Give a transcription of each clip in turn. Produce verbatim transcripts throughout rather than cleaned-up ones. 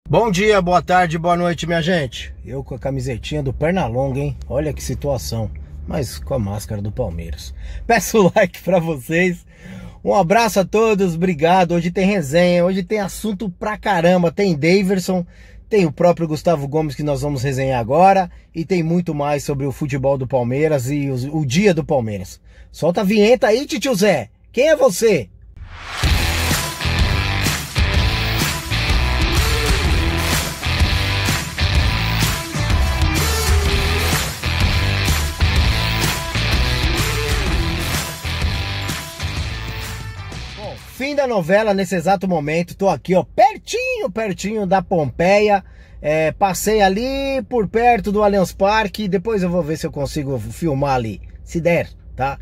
Bom dia, boa tarde, boa noite, minha gente. Eu com a camisetinha do Pernalonga, hein? Olha que situação. Mas com a máscara do Palmeiras. Peço o like pra vocês. Um abraço a todos, obrigado. Hoje tem resenha, hoje tem assunto pra caramba. Tem Daverson, tem o próprio Gustavo Gomes que nós vamos resenhar agora. E tem muito mais sobre o futebol do Palmeiras e o, o dia do Palmeiras. Solta a vinheta aí, tio Zé. Quem é você? Fim da novela nesse exato momento, tô aqui ó, pertinho, pertinho da Pompeia, é, passei ali por perto do Allianz Parque, depois eu vou ver se eu consigo filmar ali, se der, tá?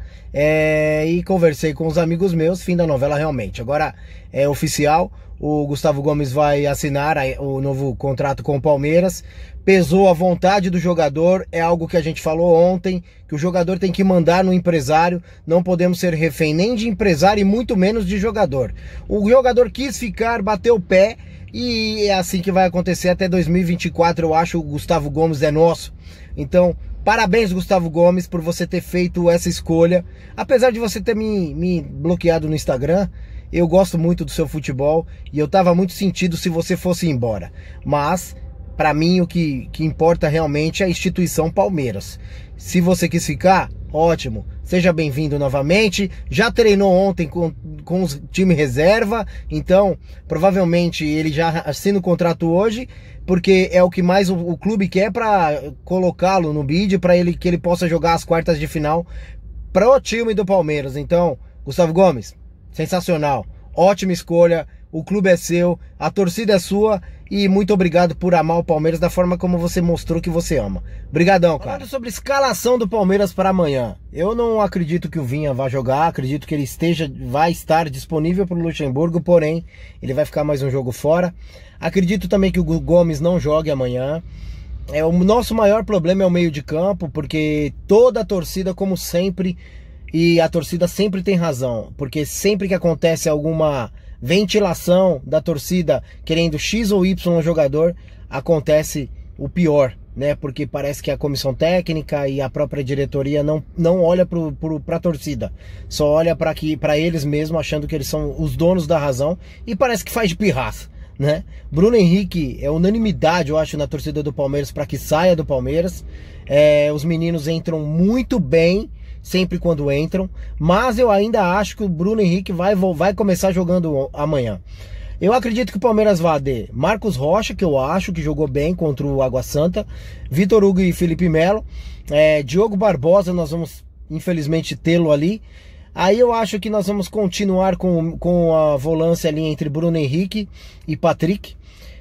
É, e conversei com os amigos meus, fim da novela realmente, agora é oficial, o Gustavo Gomes vai assinar o novo contrato com o Palmeiras, pesou a vontade do jogador, é algo que a gente falou ontem, que o jogador tem que mandar no empresário, não podemos ser refém nem de empresário e muito menos de jogador. O jogador quis ficar, bateu o pé e é assim que vai acontecer até dois mil e vinte e quatro, eu acho, o Gustavo Gomes é nosso. Então, parabéns Gustavo Gomes por você ter feito essa escolha, apesar de você ter me, me bloqueado no Instagram. Eu gosto muito do seu futebol e eu tava muito sentido se você fosse embora. Mas, pra mim, o que, que importa realmente é a instituição Palmeiras. Se você quis ficar, ótimo. Seja bem-vindo novamente. Já treinou ontem com, com o time reserva. Então, provavelmente, ele já assina o contrato hoje. Porque é o que mais o, o clube quer pra colocá-lo no bid. Pra ele, que ele possa jogar as quartas de final pro time do Palmeiras. Então, Gustavo Gomes, sensacional, ótima escolha, o clube é seu, a torcida é sua e muito obrigado por amar o Palmeiras da forma como você mostrou que você ama. Brigadão, cara. Falando sobre escalação do Palmeiras para amanhã, eu não acredito que o Vinha vá jogar, acredito que ele esteja, vai estar disponível para o Luxemburgo, porém, ele vai ficar mais um jogo fora. Acredito também que o Gomes não jogue amanhã. É, o nosso maior problema é o meio de campo, porque toda a torcida, como sempre, e a torcida sempre tem razão, porque sempre que acontece alguma ventilação da torcida querendo X ou Y jogador, acontece o pior, né? Porque parece que a comissão técnica e a própria diretoria não, não olha para a torcida, só olha para para eles mesmos, achando que eles são os donos da razão e parece que faz de pirraça, né? Bruno Henrique é unanimidade, eu acho, na torcida do Palmeiras para que saia do Palmeiras. É, os meninos entram muito bem sempre quando entram, mas eu ainda acho que o Bruno Henrique vai, vai começar jogando amanhã. Eu acredito que o Palmeiras vai de Marcos Rocha, que eu acho que jogou bem contra o Água Santa, Vitor Hugo e Felipe Melo, é, Diogo Barbosa, nós vamos infelizmente tê-lo ali. Aí eu acho que nós vamos continuar com, com a volância ali entre Bruno Henrique e Patrick.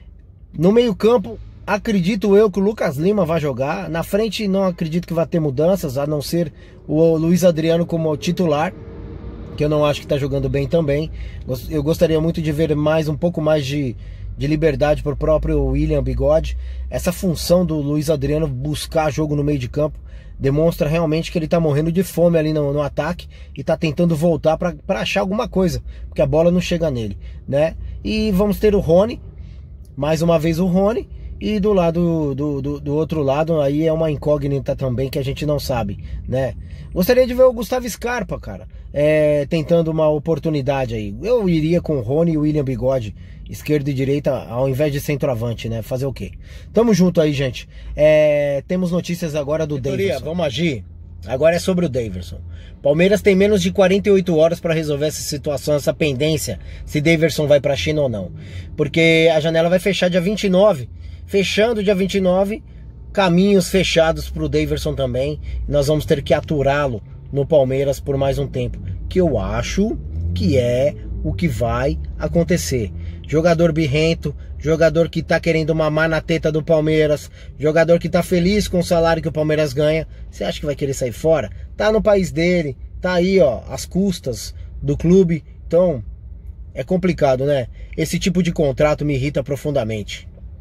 No meio campo, acredito eu que o Lucas Lima vai jogar. Na frente não acredito que vai ter mudanças, a não ser o Luiz Adriano como titular, que eu não acho que está jogando bem também. Eu gostaria muito de ver mais um pouco mais de, de liberdade para o próprio William Bigode. Essa função do Luiz Adriano buscar jogo no meio de campo demonstra realmente que ele está morrendo de fome ali no, no ataque e está tentando voltar para achar alguma coisa, porque a bola não chega nele, né? E vamos ter o Rony, mais uma vez o Rony. E do lado do, do, do outro lado aí é uma incógnita também que a gente não sabe, né? Gostaria de ver o Gustavo Scarpa, cara, é, tentando uma oportunidade aí. Eu iria com o Rony e o William Bigode, esquerda e direita, ao invés de centroavante, né? Fazer o quê? Tamo junto aí, gente. É, temos notícias agora do Daverson. Vamos agir? Agora é sobre o Daverson. Palmeiras tem menos de quarenta e oito horas para resolver essa situação, essa pendência, se Daverson vai pra China ou não. Porque a janela vai fechar dia vinte e nove. Fechando dia vinte e nove, caminhos fechados para o Daverson também. Nós vamos ter que aturá-lo no Palmeiras por mais um tempo, que eu acho que é o que vai acontecer. Jogador birrento, jogador que tá querendo mamar na teta do Palmeiras, jogador que tá feliz com o salário que o Palmeiras ganha. Você acha que vai querer sair fora? Tá no país dele, tá aí ó, às custas do clube. Então, é complicado, né? Esse tipo de contrato me irrita profundamente.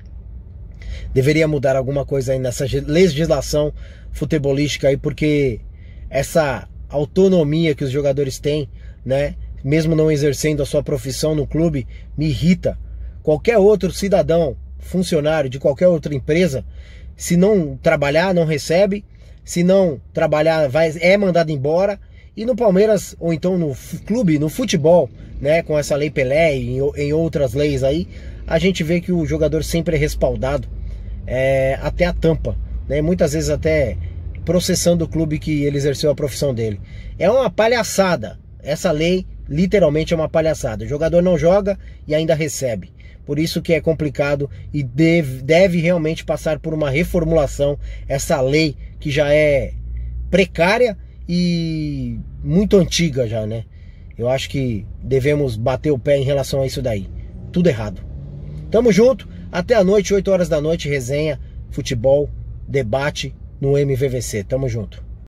Deveria mudar alguma coisa aí nessa legislação futebolística aí, porque essa autonomia que os jogadores têm, né, mesmo não exercendo a sua profissão no clube, me irrita. Qualquer outro cidadão funcionário de qualquer outra empresa, se não trabalhar, não recebe, se não trabalhar, vai, é mandado embora. E no Palmeiras, ou então no clube, no futebol, né, com essa lei Pelé e em, em outras leis aí, a gente vê que o jogador sempre é respaldado é, até a tampa, né, muitas vezes até processando o clube que ele exerceu a profissão dele. É uma palhaçada, essa lei literalmente é uma palhaçada. O jogador não joga e ainda recebe. Por isso que é complicado e deve, deve realmente passar por uma reformulação, essa lei que já é precária e muito antiga já, né? Eu acho que devemos bater o pé em relação a isso daí. Tudo errado. Tamo junto, até a noite, oito horas da noite, resenha, futebol, debate no M V V C. Tamo junto.